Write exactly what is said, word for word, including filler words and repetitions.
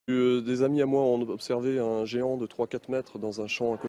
Euh, Des amis à moi ont observé un géant de trois quatre mètres dans un champ à côté.